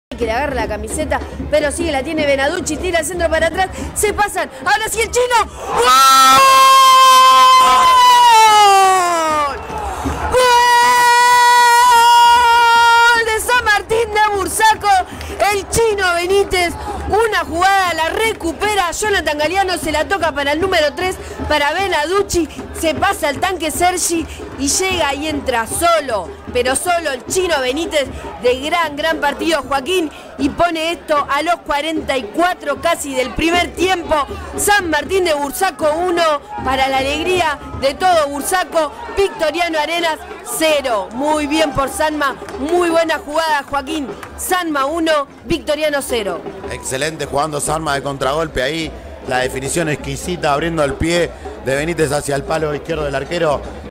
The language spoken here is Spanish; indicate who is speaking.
Speaker 1: que le agarra la camiseta, pero sigue, la tiene Benaducci, tira el centro para atrás, se pasan, ahora sí el chino. ¡Gol! ¡Gol de San Martín de Bursaco! El chino Benítez, una jugada, la recupera Jonathan Galeano, se la toca para el número 3, para Benaducci, se pasa el tanque Sergi y llega y entra solo, pero solo el chino Benítez, de gran partido Joaquín, y pone esto a los 44 casi del primer tiempo. San Martín de Bursaco 1, para la alegría de todo Bursaco, Victoriano Arenas 0. Muy bien por Sanma, muy buena jugada Joaquín. Sanma 1, Victoriano 0.
Speaker 2: Excelente jugando Sanma de contragolpe ahí, la definición exquisita abriendo el pie de Benítez hacia el palo izquierdo del arquero.